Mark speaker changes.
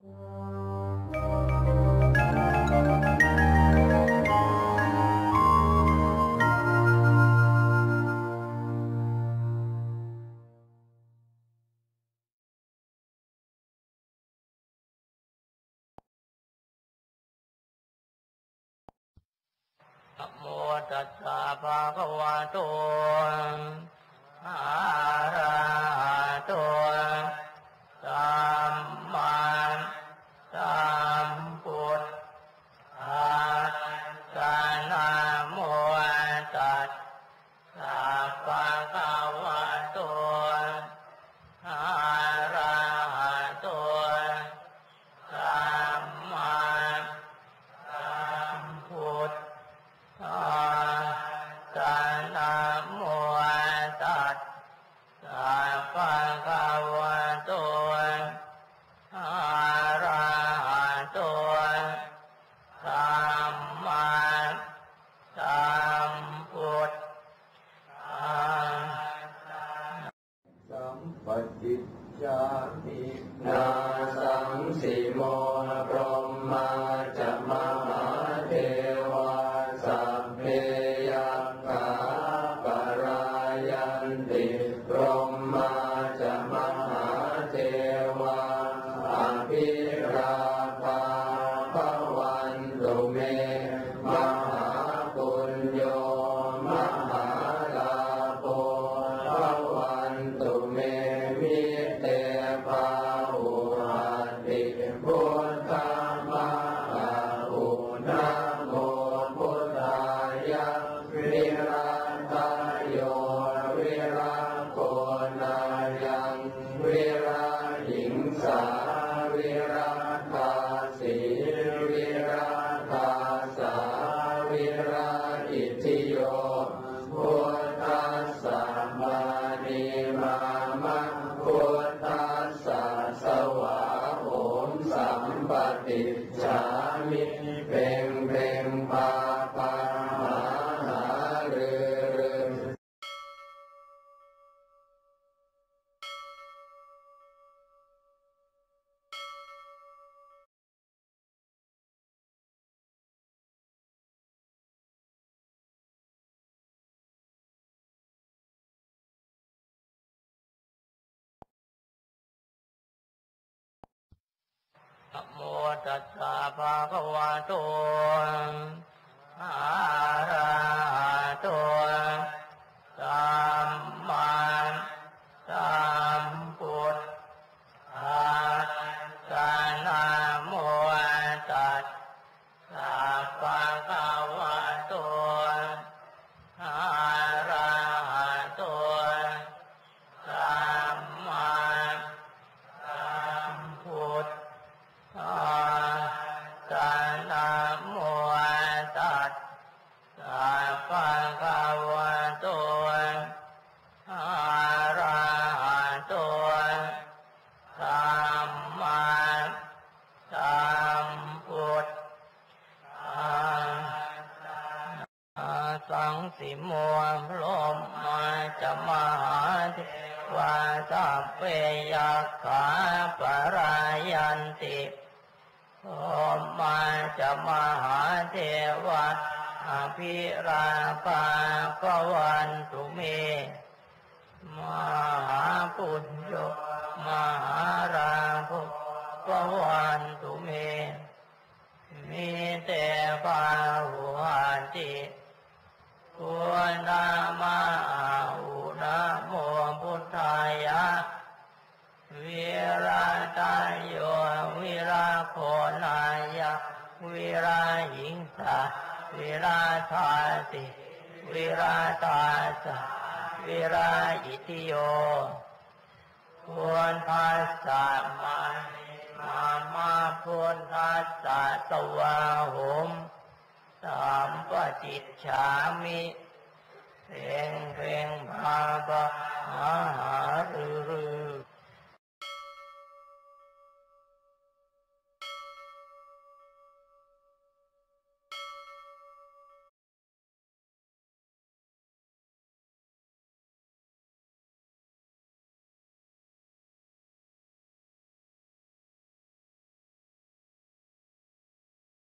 Speaker 1: นะโมตัสสะภะคะวะโตอะระหะโตสัมมาสัมพุทธัสสะนะโมตัสสะภะคะวะโตอะระหะโตสัมมาสัมพุทธัสสะนะโมตัสสะภะคะวะโตอะระหะโตสัมมาสัมพุทธัสสะ
Speaker 2: สัมปติจามินาสังสิโมพรหมาจะมหาเทวาสัพเพยังคาปรายันติพรหมาจะมหาเทวาอภิราภาภวันตุเมมหาปุญโญมหาลาโภภวันตุเมมิเตภาหุหันติพุทธมหาหุนะโมพุทธายะวิรัตโยวิรัตโกนายังวิรัตหิงสาวิรัตตาสีวิรัตตาสาวิรัตอิทธิโยพุทธัสสะมานิมามะพุทธัสสะสวะโหมสัมปติฉามิเพ่งเพ่งปาปาหาหารือ
Speaker 1: นะโมตัสสะภะคะวะโตอะระหะโตสัมมาสัมพุทธัสสะนะโมตัสสะภะคะวะโตอะระหะโตสัมมาสัมพุทธัสสะนะโมตัสสะภะคะวะโตอะระหะโตสัมมาสัมพุทธัสสะสังสิโมพรหมาจะมหาเทวาสัพเพยัคฆาปรายันติพรหมาจะมหาเทวาอภิราภาภวันตุเมมหาปุญโญมหาราภภวันตุเมมิเตภาหุหันติพุทธมหาหุนะโมพุทธายะวิรัตโยวิราโคณายะวิราหิงสาวิราธาติวิราตาสะวิราอิติโยพุทธัสสะมานิมาพุทธัสสะสวะโหมสัมปติฉามิเพ่งเพ่ง